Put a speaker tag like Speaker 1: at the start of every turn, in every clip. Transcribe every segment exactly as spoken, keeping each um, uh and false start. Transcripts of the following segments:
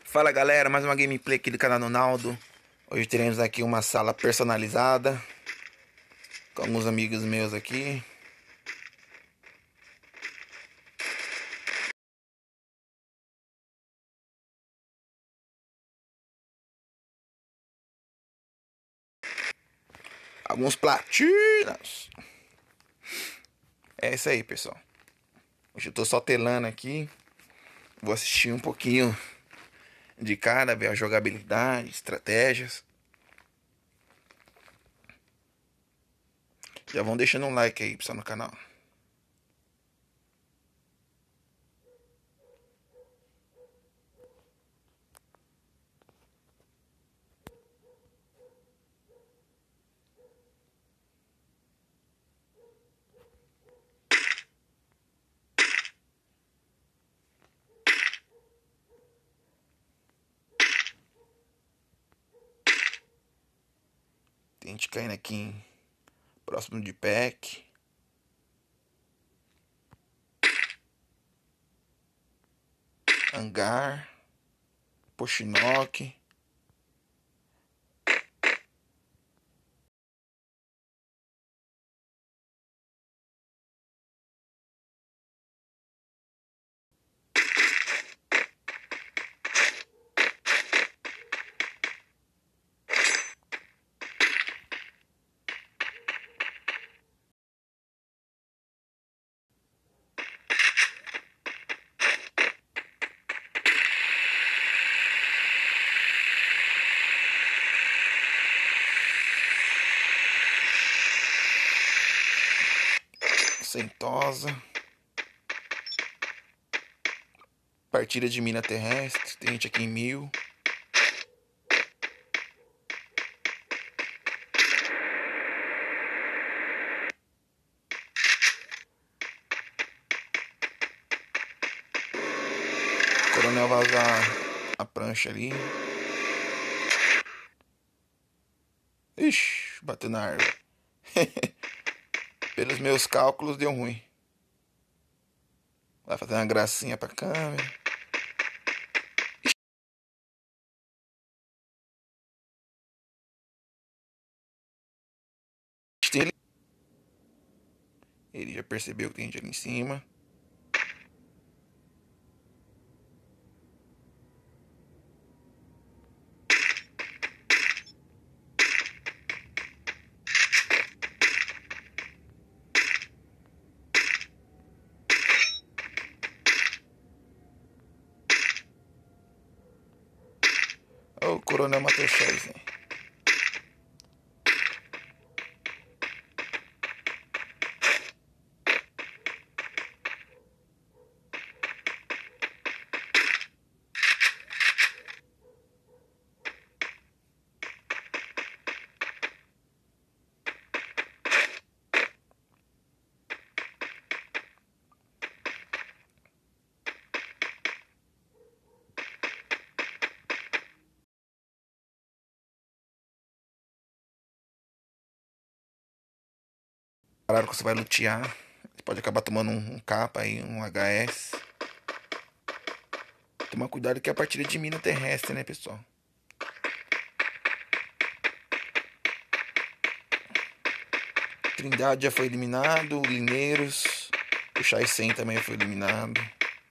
Speaker 1: Fala galera, mais uma gameplay aqui do canal do Naldo. Hoje teremos aqui uma sala personalizada com alguns amigos meus aqui. Alguns platinas. É isso aí, pessoal. Hoje eu tô só telando aqui. Vou assistir um pouquinho de cada, ver a jogabilidade, estratégias. Já vão deixando um like aí, pessoal, no canal. Tem gente caindo aqui em, próximo de pack. Hangar. Pochinock. Sentosa. Partida de mina terrestre. Tem gente aqui em mil. Coronel vazar a prancha ali. Ixi, bateu na árvore. Pelos meus cálculos deu ruim. Vai fazer uma gracinha pra câmera. Ele, ele já percebeu que tem gente ali em cima. Oh, o coronel matou o Chaz, hein? Claro que você vai lutear. Você pode acabar tomando um, um capa aí, um H S. Toma cuidado que é a partida de mina terrestre, né, pessoal? Trindade já foi eliminado. Lineiros. O Chaz cem também foi eliminado.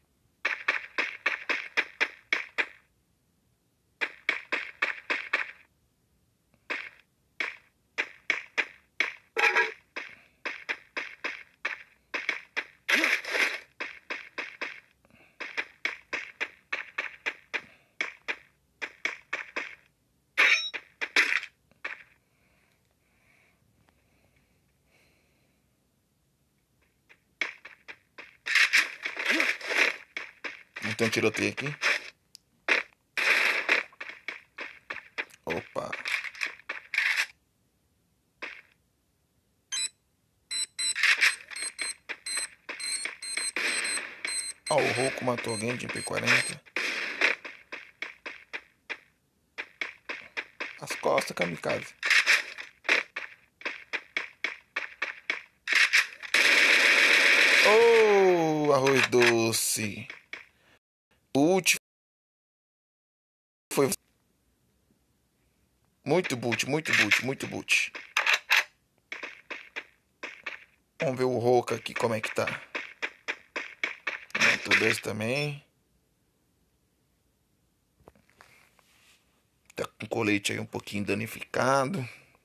Speaker 1: Não tem um tiroteio aqui. Opa. Ó, oh, o Roku matou alguém de M P quarenta. As costas, kamikaze. Oh, arroz doce. Ult Muito boot, muito boot, muito boot. Vamos ver o Roca aqui como é que tá. Aumentou dois também. Tá com o colete aí um pouquinho danificado.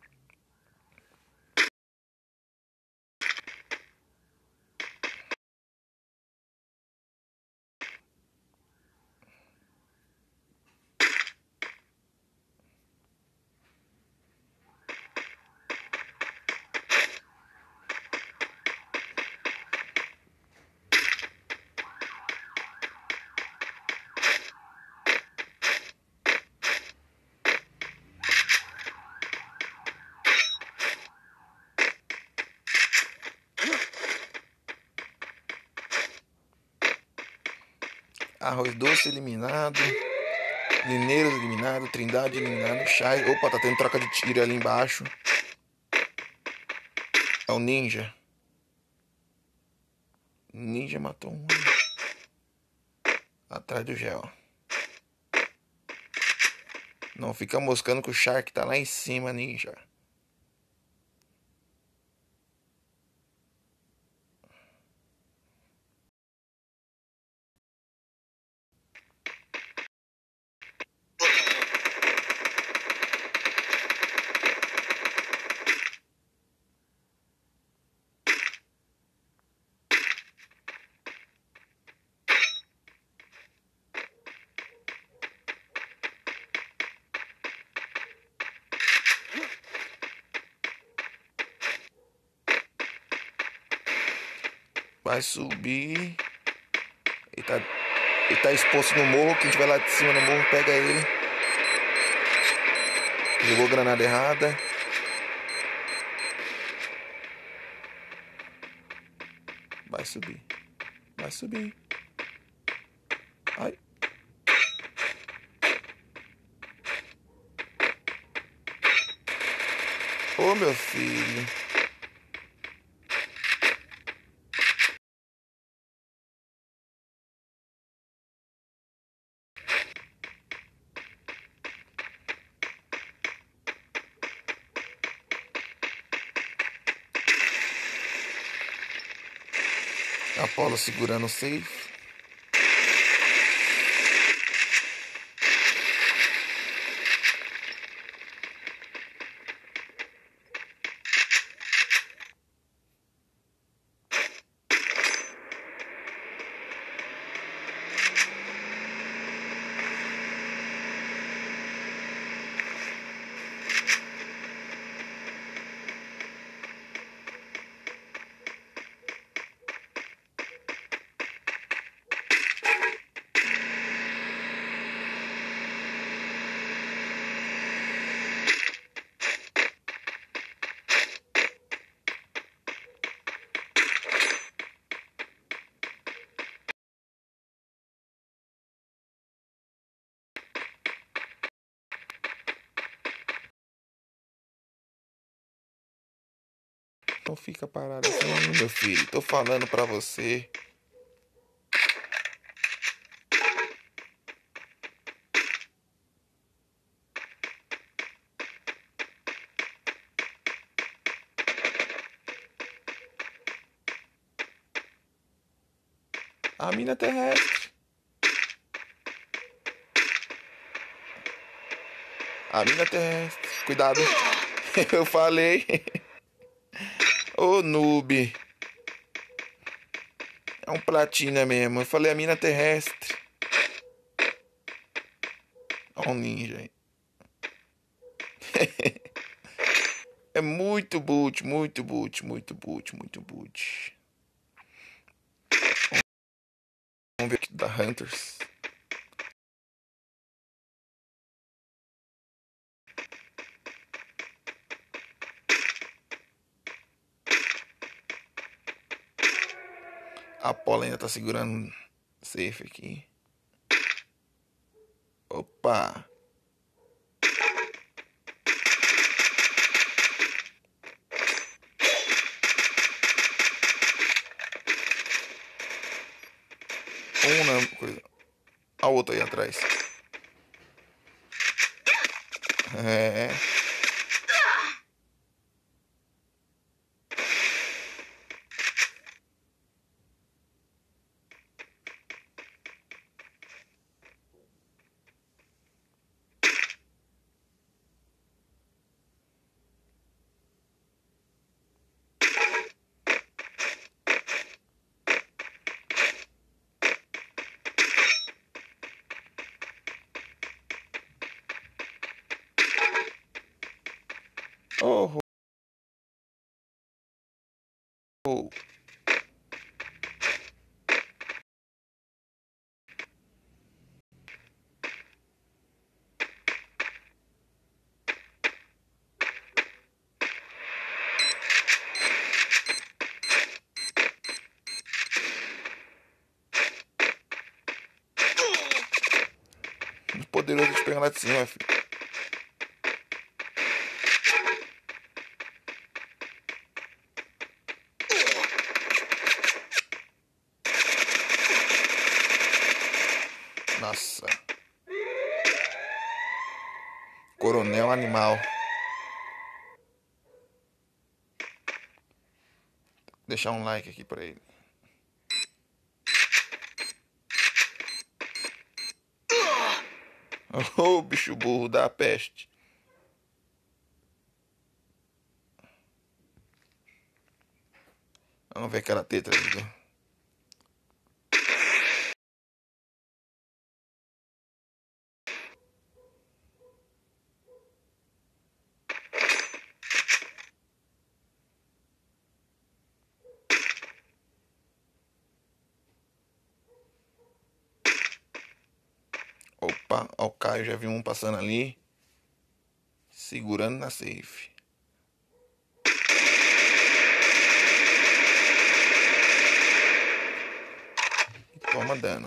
Speaker 1: Arroz doce eliminado. Mineiros eliminado. Trindade eliminado. Chai. Opa, tá tendo troca de tiro ali embaixo. É o Ninja. Ninja matou um. Atrás do gel. Não fica moscando que o Shark tá lá em cima, Ninja. Vai subir. Ele tá, ele tá exposto no morro. Quem tiver lá de cima no morro, pega ele. Jogou granada errada. Vai subir. Vai subir. Ai. Ô, meu filho. Apolo segurando o safe. Não fica parado assim, meu filho. Tô falando pra você. A mina terrestre. A mina terrestre. Cuidado. Eu falei. Ô, noob. É um platina mesmo. Eu falei a mina terrestre. Ó um ninja aí. É muito boot, muito boot, muito boot, muito boot. Vamos ver aqui da Hunters. A Paula ainda tá segurando safe aqui. Opa! Uma coisa. A outra aí atrás. É. Oh, oh. Poderoso de pegar lá de cima, filho. Nossa. Coronel animal. Deixar um like aqui pra ele. Ô, oh, bicho burro da peste. Vamos ver aquela teta ali. Opa, ó, o Caio já viu um passando ali. Segurando na safe. Toma dano.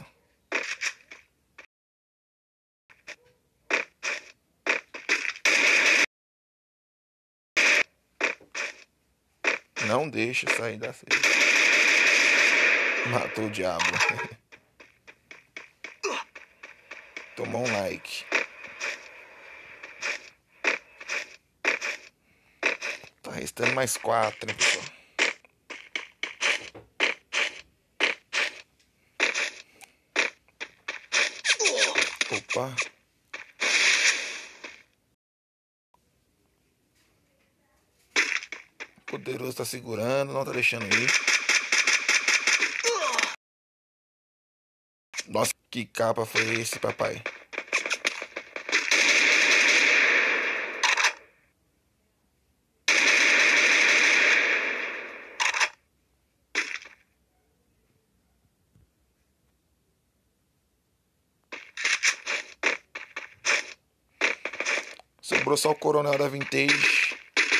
Speaker 1: Não deixa sair da safe. Matou o diabo. Tomou um like. Tá restando mais quatro, hein, pessoal. Opa. O poderoso tá segurando, não tá deixando ir. Nossa, que capa foi esse, papai? Sobrou só o coronel da Vintage.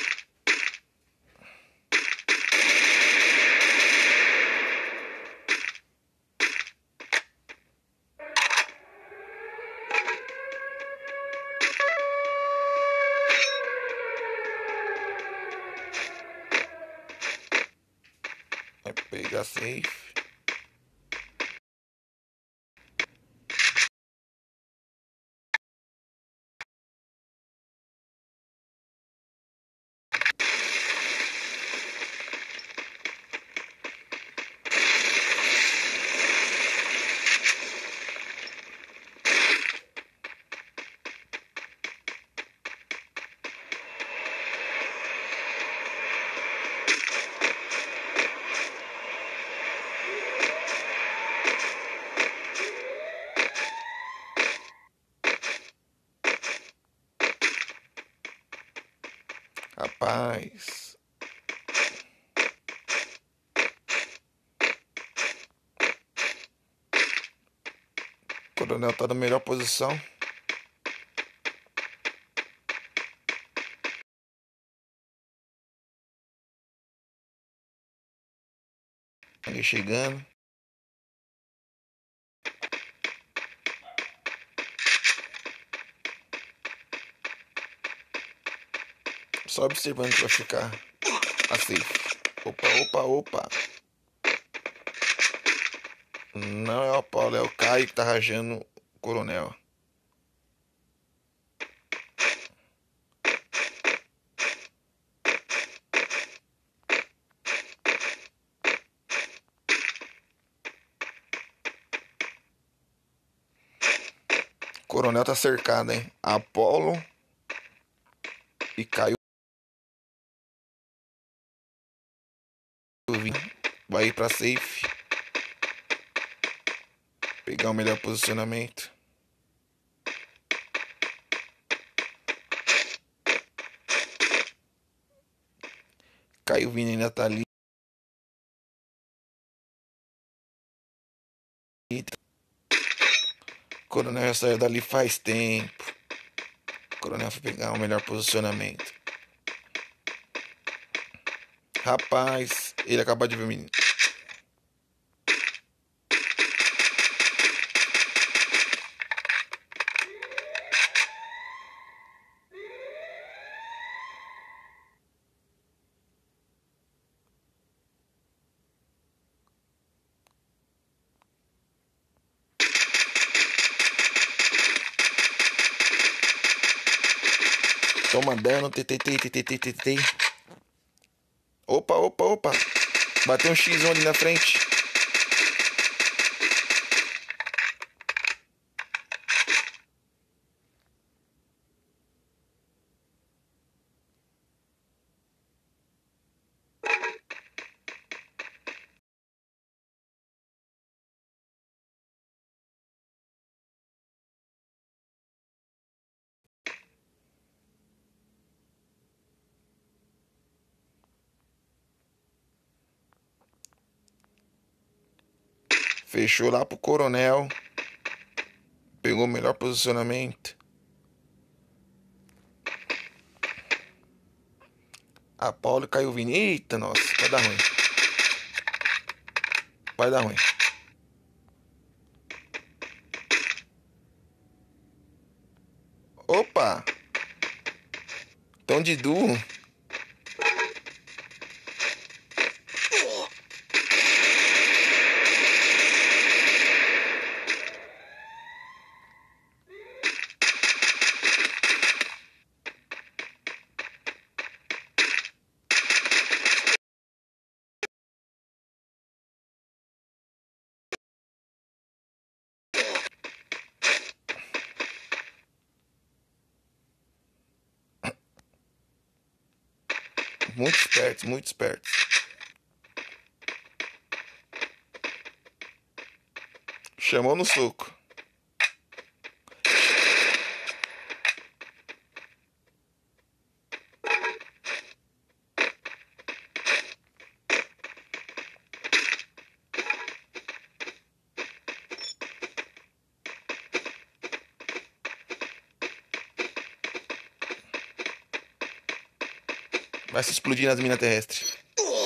Speaker 1: Vai pegar safe. Rapaz. O coronel tá na melhor posição. Ele chegando. Só observando que vai ficar assim. Opa, opa, opa. Não é o Paulo, é o Caio que tá rajando o coronel. Coronel tá cercado, hein? Apolo e Caio vai ir pra safe. Pegar o melhor posicionamento. Caio Vini ainda tá ali. Coronel já saiu dali faz tempo. Coronel foi pegar o melhor posicionamento. Rapaz, ele acabou de ver o menino. Toma dano, tentei, tentei, tentei, tentei. Opa, opa, opa. Bateu um X um ali na frente. Fechou lá pro Coronel. Pegou o melhor posicionamento. A Paulo caiu Vini. Eita, nossa, vai dar ruim. Vai dar ruim. Opa! Tão de duo. Muito espertos, muito espertos. Chamou no soco. Vai se explodir nas minas terrestres.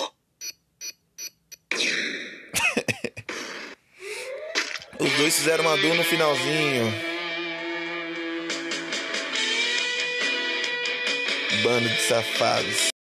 Speaker 1: Os dois fizeram uma duo no finalzinho. Bando de safados.